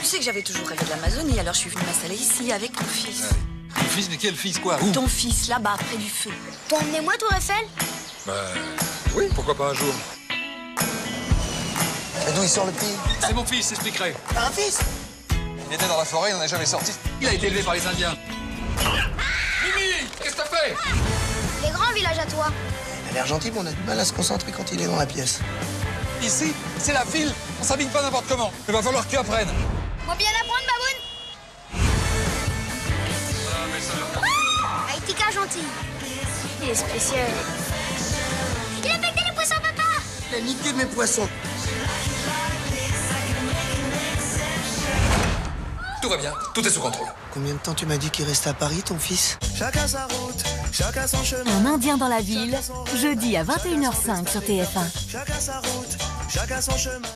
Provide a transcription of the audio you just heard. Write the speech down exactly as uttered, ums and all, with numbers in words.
sais que j'avais toujours rêvé de l'Amazonie, alors je suis venue m'installer ici avec ton fils. Ouais. Mon fils, mais quel fils, quoi? Où? Ton fils, là-bas, près du feu. T'as emmené moi, Tour Eiffel? Bah, oui, pourquoi pas un jour. Et d'où il sort le petit? C'est mon fils, j'expliquerai. T'as un fils? Il était dans la forêt, il n'en est jamais sorti. Il a été élevé par les Indiens. Mimi, qu'est-ce que t'as fait? Les grands villages à toi. Il a l'air gentil, mais on a du mal à se concentrer quand il est dans la pièce. Ici, c'est la ville. On s'habille pas n'importe comment. Il va falloir que tu apprennes. Moi bien apprendre, baboune. Ah, Aïtika gentil. Il est spécial. Il a becté les poissons, papa. Il a niqué mes poissons. Tout va bien, tout est sous contrôle. Combien de temps tu m'as dit qu'il restait à Paris, ton fils? Chacun sa route, chacun son chemin. Un Indien dans la ville, jeudi à vingt et une heures cinq sur T F un. Chacun sa route, chacun son chemin.